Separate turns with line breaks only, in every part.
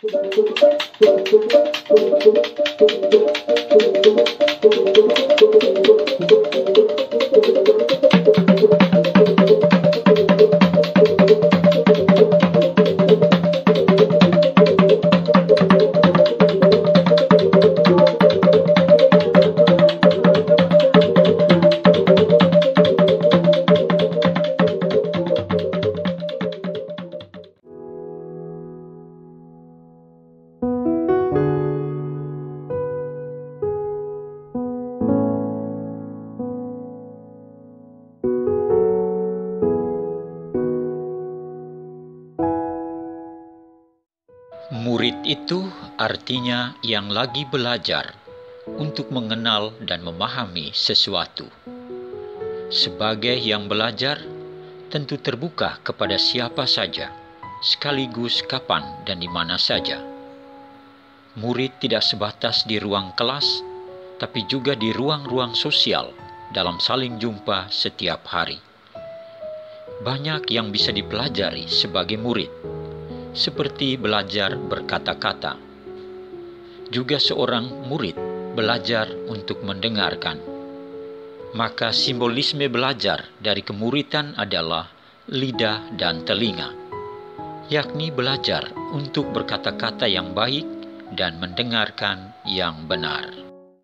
Murid itu artinya yang lagi belajar untuk mengenal dan memahami sesuatu. Sebagai yang belajar, tentu terbuka kepada siapa saja, sekaligus kapan dan di mana saja. Murid tidak sebatas di ruang kelas, tapi juga di ruang-ruang sosial dalam saling jumpa setiap hari. Banyak yang bisa dipelajari sebagai murid, seperti belajar berkata-kata. Juga seorang murid belajar untuk mendengarkan. Maka simbolisme belajar dari kemuridan adalah lidah dan telinga, yakni belajar untuk berkata-kata yang baik dan mendengarkan yang benar.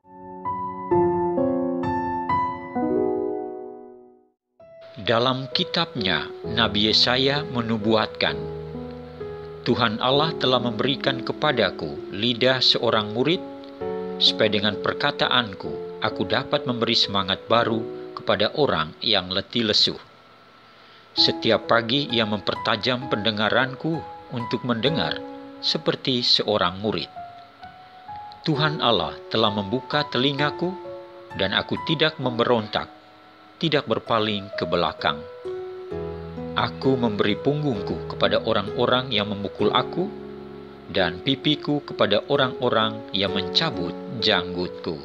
Dalam kitabnya, Nabi Yesaya menubuatkan, Tuhan Allah telah memberikan kepadaku lidah seorang murid, supaya dengan perkataanku aku dapat memberi semangat baru kepada orang yang letih lesu. Setiap pagi ia mempertajam pendengaranku untuk mendengar seperti seorang murid. Tuhan Allah telah membuka telingaku dan aku tidak memberontak, tidak berpaling ke belakang. Aku memberi punggungku kepada orang-orang yang memukul aku, dan pipiku kepada orang-orang yang mencabut janggutku.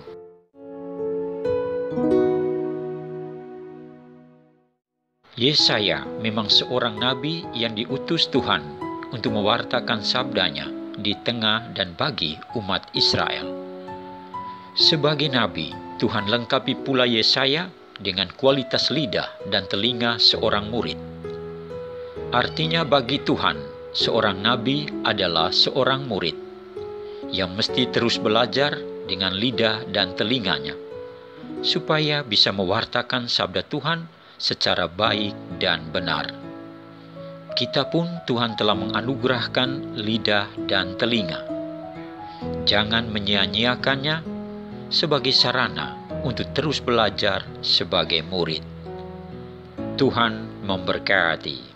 Yesaya memang seorang nabi yang diutus Tuhan untuk mewartakan sabdanya di tengah dan bagi umat Israel. Sebagai nabi, Tuhan lengkapi pula Yesaya dengan kualitas lidah dan telinga seorang murid. Artinya bagi Tuhan, seorang nabi adalah seorang murid yang mesti terus belajar dengan lidah dan telinganya, supaya bisa mewartakan sabda Tuhan secara baik dan benar. Kita pun Tuhan telah menganugerahkan lidah dan telinga. Jangan menyia-nyiakannya sebagai sarana untuk terus belajar sebagai murid. Tuhan memberkati.